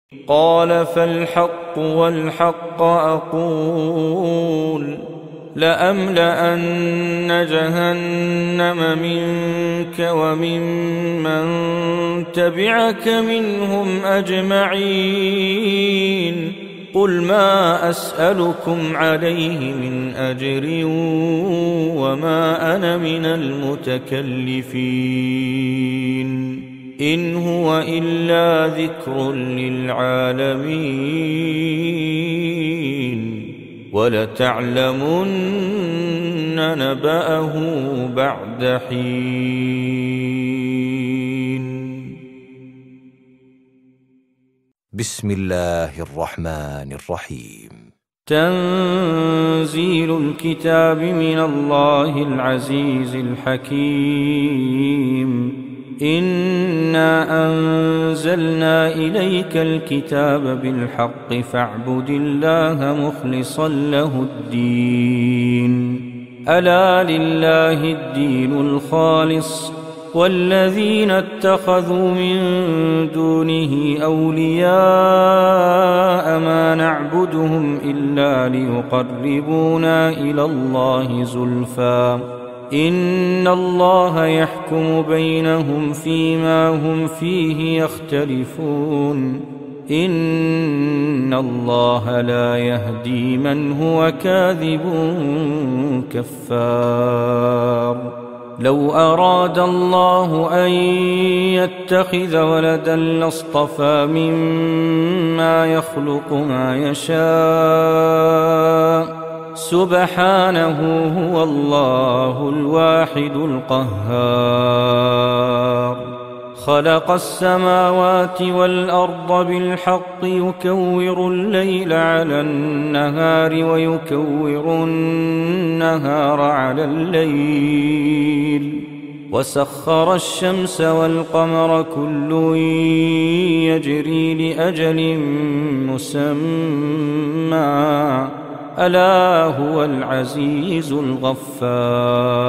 قال فالحق والحق أقول لأملأن جهنم منك وممن تبعك منهم أجمعين قل ما أسألكم عليه من أجر وما أنا من المتكلفين إن هو إلا ذكر للعالمين ولتعلمن نبأه بعد حين. بسم الله الرحمن الرحيم. تنزيل الكتاب من الله العزيز الحكيم. إنا أنزلنا إليك الكتاب بالحق فاعبد الله مخلصا له الدين ألا لله الدين الخالص والذين اتخذوا من دونه أولياء ما نعبدهم إلا ليقربونا إلى الله زلفى إن الله يحكم بينهم فيما هم فيه يختلفون إن الله لا يهدي من هو كاذب كفار. لو أراد الله أن يتخذ ولدا لاصطفى مما يخلق ما يشاء سبحانه هو الله الواحد القهار. خلق السماوات والأرض بالحق يكور الليل على النهار ويكور النهار على الليل وسخر الشمس والقمر كل يجري لأجل مسمى ألا هو العزيز الغفار.